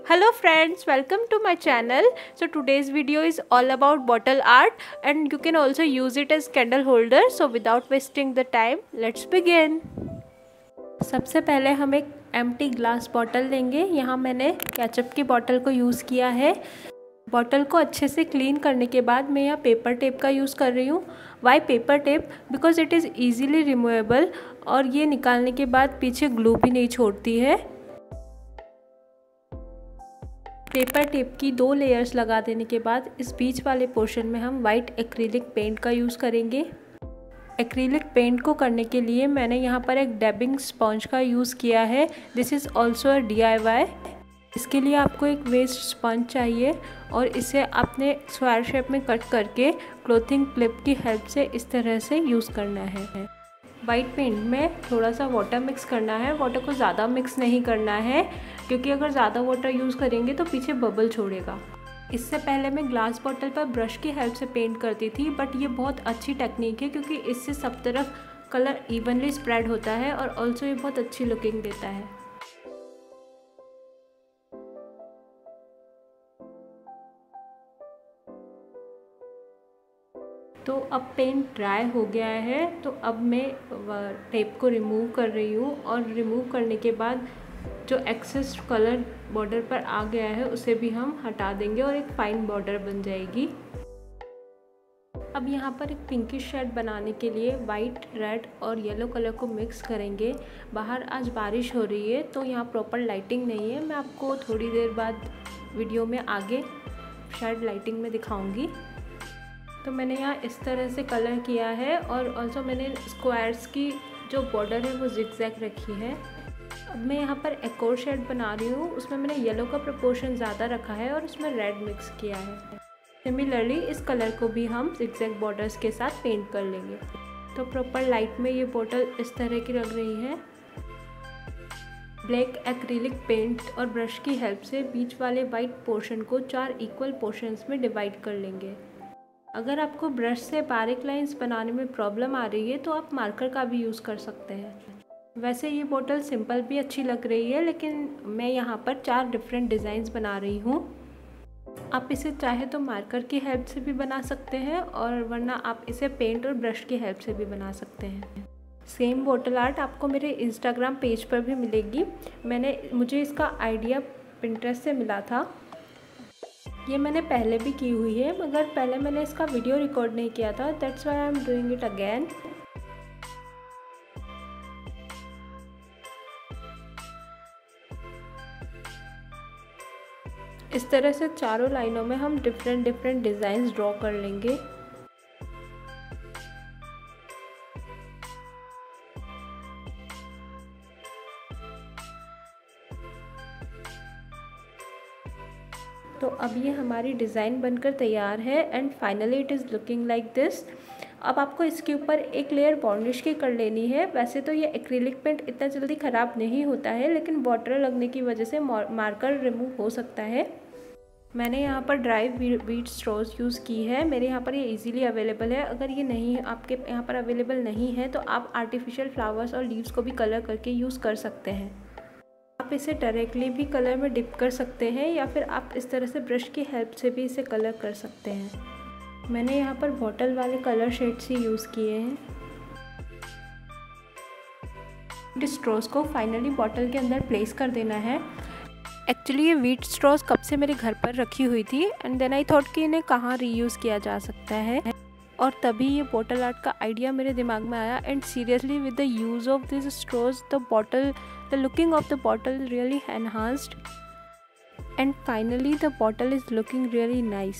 Hello friends, welcome to my channel. So today's video is all about bottle art and you can also use it as candle holder. So without wasting the time, let's begin. सबसे पहले हम एक empty glass bottle लेंगे। यहाँ मैंने ketchup की bottle को use किया है। बॉटल को अच्छे से क्लीन करने के बाद मैं यहाँ पेपर टेप का यूज़ कर रही हूँ। Why paper tape? Because it is easily removable और ये निकालने के बाद पीछे ग्लू भी नहीं छोड़ती है। पेपर टेप की 2 लेयर्स लगा देने के बाद इस बीच वाले पोर्शन में हम वाइट एक्रिलिक पेंट का यूज़ करेंगे। एक्रिलिक पेंट को करने के लिए मैंने यहाँ पर एक डैबिंग स्पॉन्ज का यूज़ किया है। This is also a DIY। इसके लिए आपको एक वेस्ट स्पंज चाहिए और इसे आपने स्क्वायर शेप में कट करके क्लोथिंग क्लिप की हेल्प से इस तरह से यूज़ करना है। वाइट पेंट में थोड़ा सा वाटर मिक्स करना है। वाटर को ज़्यादा मिक्स नहीं करना है क्योंकि अगर ज़्यादा वाटर यूज़ करेंगे तो पीछे बबल छोड़ेगा। इससे पहले मैं ग्लास बॉटल पर ब्रश की हेल्प से पेंट करती थी, बट ये बहुत अच्छी टेक्निक है क्योंकि इससे सब तरफ कलर इवनली स्प्रेड होता है और ऑल्सो ये बहुत अच्छी लुकिंग देता है। तो अब पेंट ड्राई हो गया है, तो अब मैं टेप को रिमूव कर रही हूँ और रिमूव करने के बाद जो एक्सेस कलर बॉर्डर पर आ गया है उसे भी हम हटा देंगे और एक फाइन बॉर्डर बन जाएगी। अब यहाँ पर एक पिंकिश शेड बनाने के लिए वाइट, रेड और येलो कलर को मिक्स करेंगे। बाहर आज बारिश हो रही है तो यहाँ प्रॉपर लाइटिंग नहीं है। मैं आपको थोड़ी देर बाद वीडियो में आगे शायद लाइटिंग में दिखाऊंगी। तो मैंने यहाँ इस तरह से कलर किया है और ऑल्सो मैंने स्क्वायर्स की जो बॉर्डर है वो जिगजैग रखी है। अब मैं यहाँ पर एक और शेड बना रही हूँ। उसमें मैंने येलो का प्रोपोर्शन ज़्यादा रखा है और उसमें रेड मिक्स किया है। सिमिलरली इस कलर को भी हम जिगजैग बॉर्डर्स के साथ पेंट कर लेंगे। तो प्रॉपर लाइट में ये बॉटल इस तरह की लग रही है। ब्लैक एक्रिलिक पेंट और ब्रश की हेल्प से बीच वाले वाइट पोर्शन को 4 इक्वल पोर्शंस में डिवाइड कर लेंगे। अगर आपको ब्रश से बारीक लाइंस बनाने में प्रॉब्लम आ रही है तो आप मार्कर का भी यूज़ कर सकते हैं। वैसे ये बोतल सिंपल भी अच्छी लग रही है, लेकिन मैं यहाँ पर 4 डिफरेंट डिज़ाइंस बना रही हूँ। आप इसे चाहे तो मार्कर की हेल्प से भी बना सकते हैं और वरना आप इसे पेंट और ब्रश की हेल्प से भी बना सकते हैं। सेम बोतल आर्ट आपको मेरे इंस्टाग्राम पेज पर भी मिलेगी। मुझे इसका आइडिया पिंटरेस्ट से मिला था। ये मैंने पहले भी की हुई है, मगर पहले मैंने इसका वीडियो रिकॉर्ड नहीं किया था। That's why I am doing it again. इस तरह से चारों लाइनों में हम डिफरेंट डिज़ाइंस ड्रॉ कर लेंगे। तो अब ये हमारी डिज़ाइन बनकर तैयार है and finally it is looking like this. अब आपको इसके ऊपर एक लेयर वार्निश की कर लेनी है। वैसे तो ये एक्रिलिक पेंट इतना जल्दी ख़राब नहीं होता है, लेकिन वाटर लगने की वजह से मार्कर रिमूव हो सकता है। मैंने यहाँ पर ड्राई वीट स्ट्रॉज यूज़ की है। मेरे यहाँ पर ये इजीली अवेलेबल है। अगर ये नहीं आपके यहाँ पर अवेलेबल नहीं है तो आप आर्टिफिशियल फ्लावर्स और लीव्स को भी कलर करके यूज़ कर सकते हैं। आप इसे डायरेक्टली भी कलर में डिप कर सकते हैं या फिर आप इस तरह से ब्रश की हेल्प से भी इसे कलर कर सकते हैं। मैंने यहाँ पर बॉटल वाले कलर शेड्स ही यूज़ किए हैं। स्ट्रॉस को फाइनली बॉटल के अंदर प्लेस कर देना है। एक्चुअली ये व्हीट स्ट्रॉस कब से मेरे घर पर रखी हुई थी एंड देन आई थॉट कि इन्हें कहाँ रीयूज़ किया जा सकता है, और तभी ये बॉटल आर्ट का आइडिया मेरे दिमाग में आया। And seriously with the use of this straws the looking of the bottle really enhanced, and finally the bottle is looking really nice.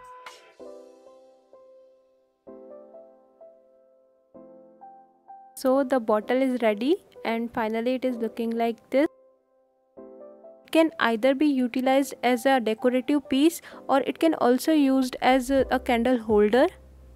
So the bottle is ready and finally it is looking like this. It can either be utilized as a decorative piece or it can also used as a candle holder.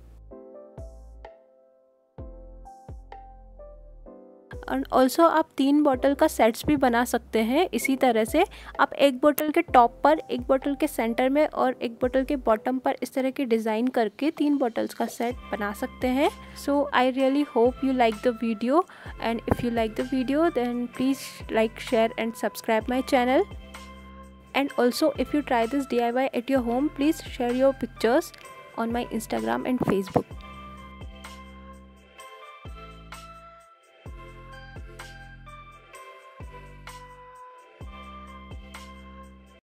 और also आप 3 bottle का sets भी बना सकते हैं। इसी तरह से आप एक बोतल के टॉप पर, एक बोतल के सेंटर में और एक बोतल के बॉटम पर इस तरह की डिज़ाइन करके 3 बॉटल्स का सेट बना सकते हैं। So I really hope you like the video, and if you like the video then please like, share and subscribe my channel. And also, if you try this DIY at your home, please share your pictures on my Instagram and Facebook.